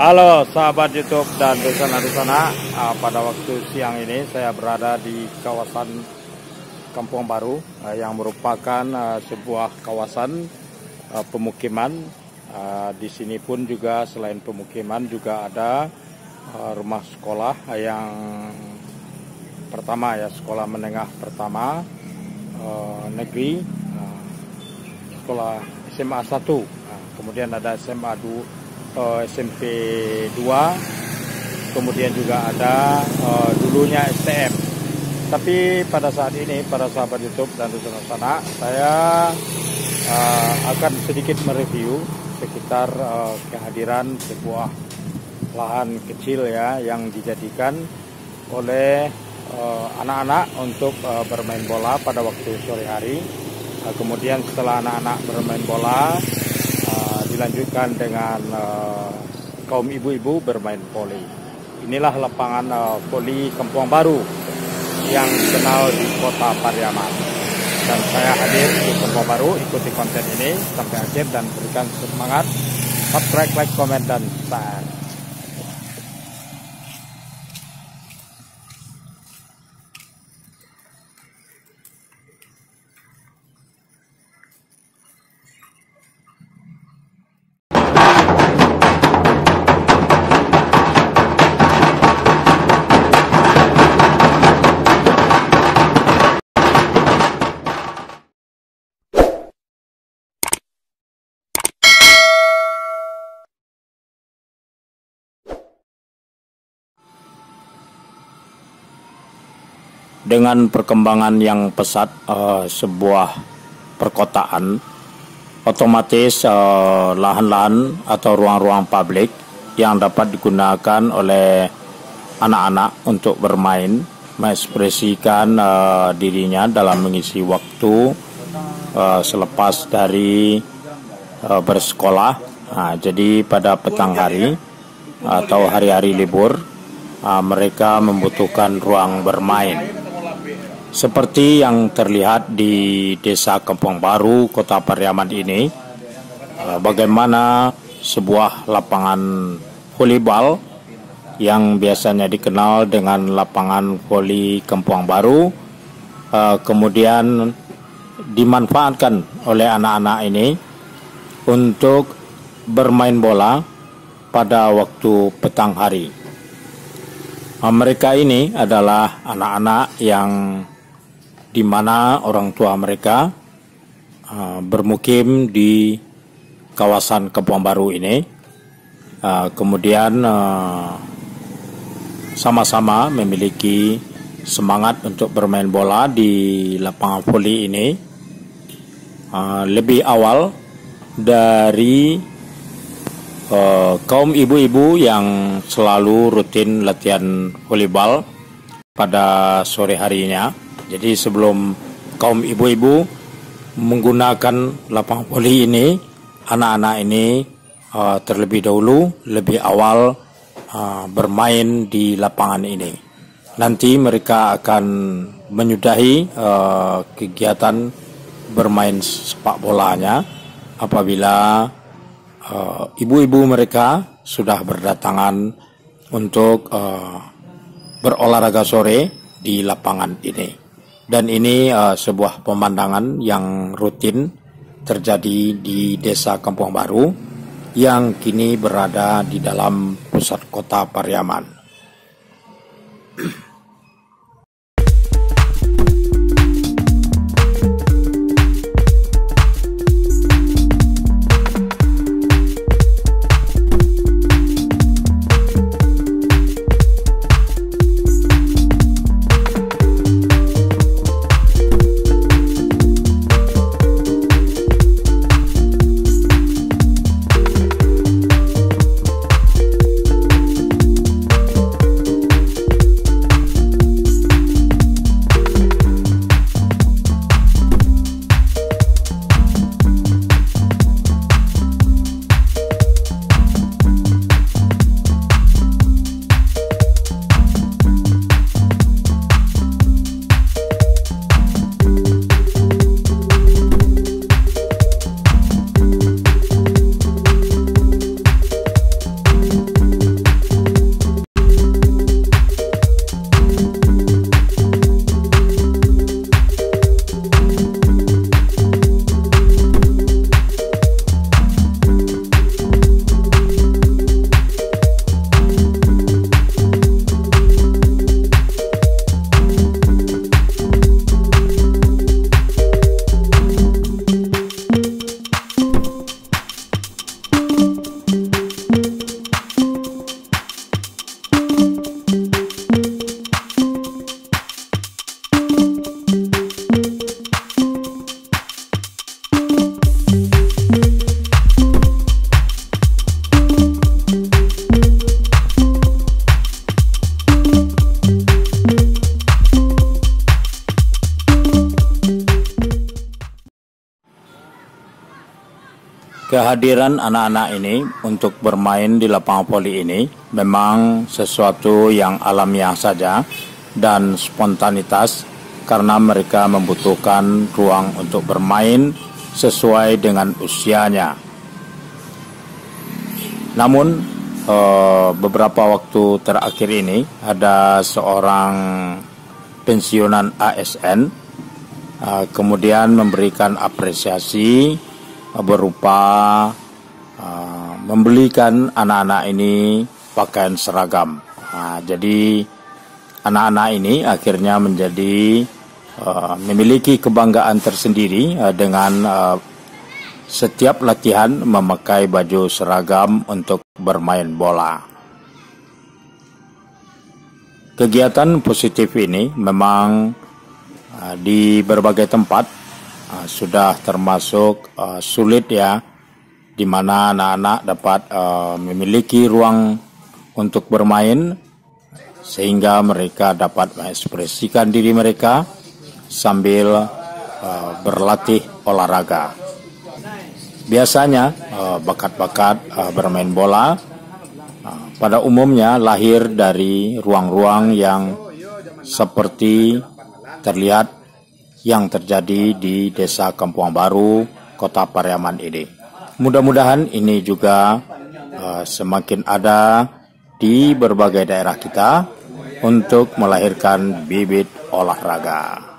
Halo sahabat YouTube dan Desa-Desa. Pada waktu siang ini saya berada di kawasan Kampung Baru yang merupakan sebuah kawasan pemukiman. Di sini pun juga selain pemukiman juga ada rumah sekolah yang pertama, ya, sekolah menengah pertama negeri, sekolah SMA 1, kemudian ada SMA 2, SMP 2, kemudian juga ada dulunya STM. Tapi pada saat ini, para sahabat YouTube dan Desa-Desa, saya akan sedikit mereview sekitar kehadiran sebuah lahan kecil, ya, yang dijadikan oleh anak-anak untuk bermain bola pada waktu sore hari. Kemudian setelah anak-anak bermain bola, dilanjutkan dengan kaum ibu-ibu bermain voli. Inilah lapangan voli Kampung Baru yang dikenal di kota Pariaman. Dan saya hadir di Kampung Baru, ikuti konten ini sampai akhir dan berikan semangat, subscribe, like, komen, dan share. Dengan perkembangan yang pesat sebuah perkotaan, otomatis lahan-lahan atau ruang-ruang publik yang dapat digunakan oleh anak-anak untuk bermain, mengekspresikan dirinya dalam mengisi waktu selepas dari bersekolah. Jadi pada petang hari atau hari-hari libur, mereka membutuhkan ruang bermain. Seperti yang terlihat di Desa Kampung Baru, Kota Pariaman ini, bagaimana sebuah lapangan volleyball yang biasanya dikenal dengan lapangan voli Kampung Baru, kemudian dimanfaatkan oleh anak-anak ini untuk bermain bola pada waktu petang hari. Mereka ini adalah anak-anak yang di mana orang tua mereka bermukim di kawasan Kampung Baru ini, kemudian sama-sama memiliki semangat untuk bermain bola di lapangan voli ini lebih awal dari kaum ibu-ibu yang selalu rutin latihan volleyball pada sore harinya. Jadi sebelum kaum ibu-ibu menggunakan lapangan voli ini, anak-anak ini terlebih dahulu lebih awal bermain di lapangan ini. Nanti mereka akan menyudahi kegiatan bermain sepak bolanya apabila ibu-ibu mereka sudah berdatangan untuk berolahraga sore di lapangan ini. Dan ini sebuah pemandangan yang rutin terjadi di Desa Kampung Baru yang kini berada di dalam pusat kota Pariaman. Kehadiran anak-anak ini untuk bermain di lapangan voli ini memang sesuatu yang alamiah saja dan spontanitas karena mereka membutuhkan ruang untuk bermain sesuai dengan usianya. Namun beberapa waktu terakhir ini ada seorang pensiunan ASN kemudian memberikan apresiasi berupa membelikan anak-anak ini pakaian seragam. Jadi anak-anak ini akhirnya menjadi memiliki kebanggaan tersendiri dengan setiap latihan memakai baju seragam untuk bermain bola. Kegiatan positif ini memang di berbagai tempat sudah termasuk sulit ya, di mana anak-anak dapat memiliki ruang untuk bermain sehingga mereka dapat mengekspresikan diri mereka sambil berlatih olahraga. Biasanya bakat-bakat bermain bola pada umumnya lahir dari ruang-ruang yang seperti terlihat yang terjadi di Desa Kampung Baru, Kota Pariaman ini. Mudah-mudahan ini juga semakin ada di berbagai daerah kita untuk melahirkan bibit olahraga.